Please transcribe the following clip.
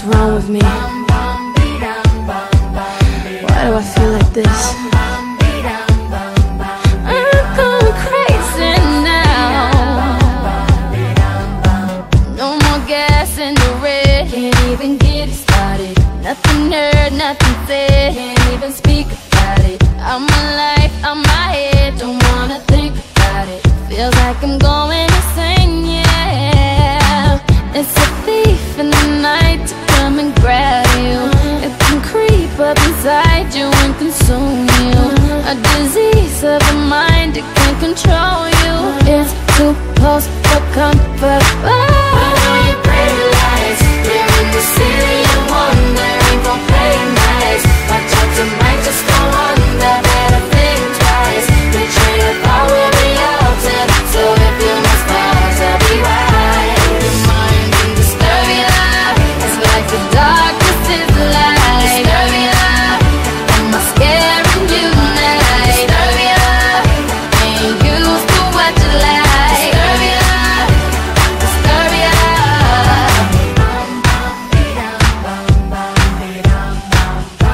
What's wrong with me? Why do I feel like this? I'm going crazy now. No more gas in the red. Can't even get it started. Nothing heard, nothing said. Can't even speak about it. I'm alive, I'm my head. Don't wanna think about it. Feels like I'm going insane, yeah. It's a thief in the night to come and grab you. It can creep up inside you and consume you. A disease of the mind, it can control you.